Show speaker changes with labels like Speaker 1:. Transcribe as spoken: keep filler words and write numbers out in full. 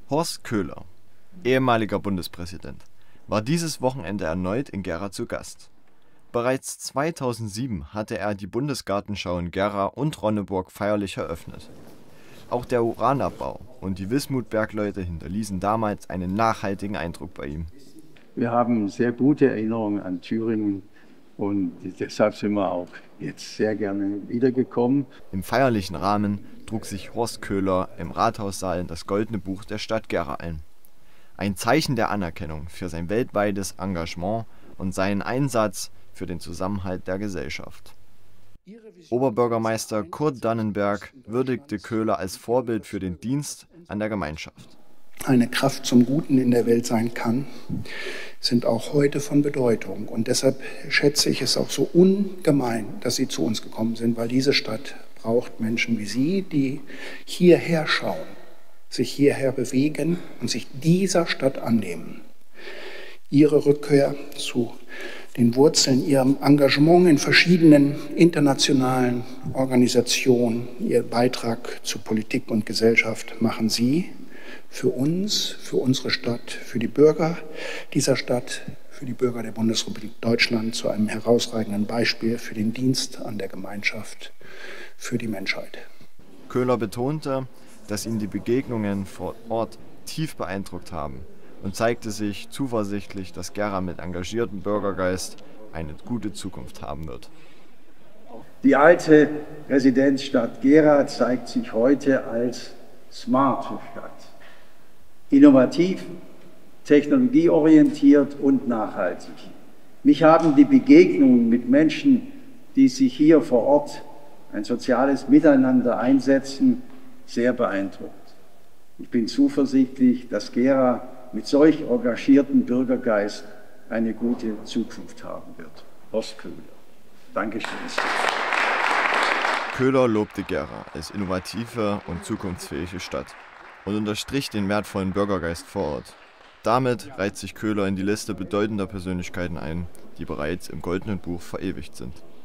Speaker 1: Horst Köhler, ehemaliger Bundespräsident, war dieses Wochenende erneut in Gera zu Gast. Bereits zweitausendsieben hatte er die Bundesgartenschau in Gera und Ronneburg feierlich eröffnet. Auch der Uranabbau und die Wismut-Bergleute hinterließen damals einen nachhaltigen Eindruck bei ihm.
Speaker 2: Wir haben sehr gute Erinnerungen an Thüringen und deshalb sind wir auch jetzt sehr gerne wiedergekommen.
Speaker 1: Im feierlichen Rahmen trug sich Horst Köhler im Rathaussaal das Goldene Buch der Stadt Gera ein. Ein Zeichen der Anerkennung für sein weltweites Engagement und seinen Einsatz für den Zusammenhalt der Gesellschaft. Oberbürgermeister Kurt Dannenberg würdigte Köhler als Vorbild für den Dienst an der Gemeinschaft.
Speaker 3: Eine Kraft zum Guten in der Welt sein kann, sind auch heute von Bedeutung. Und deshalb schätze ich es auch so ungemein, dass Sie zu uns gekommen sind, weil diese Stadt braucht Menschen wie Sie, die hierher schauen, sich hierher bewegen und sich dieser Stadt annehmen. Ihre Rückkehr zu den Wurzeln, Ihrem Engagement in verschiedenen internationalen Organisationen, Ihr Beitrag zu Politik und Gesellschaft machen Sie für uns, für unsere Stadt, für die Bürger dieser Stadt, für die Bürger der Bundesrepublik Deutschland zu einem herausragenden Beispiel für den Dienst an der Gemeinschaft, für die Menschheit.
Speaker 1: Köhler betonte, dass ihn die Begegnungen vor Ort tief beeindruckt haben und zeigte sich zuversichtlich, dass Gera mit engagiertem Bürgergeist eine gute Zukunft haben wird.
Speaker 2: Die alte Residenzstadt Gera zeigt sich heute als smarte Stadt. Innovativ, technologieorientiert und nachhaltig. Mich haben die Begegnungen mit Menschen, die sich hier vor Ort ein soziales Miteinander einsetzen, sehr beeindruckt. Ich bin zuversichtlich, dass Gera mit solch engagiertem Bürgergeist eine gute Zukunft haben wird. Horst Köhler. Dankeschön.
Speaker 1: Köhler lobte Gera als innovative und zukunftsfähige Stadt und unterstrich den wertvollen Bürgergeist vor Ort. Damit reiht sich Köhler in die Liste bedeutender Persönlichkeiten ein, die bereits im Goldenen Buch verewigt sind.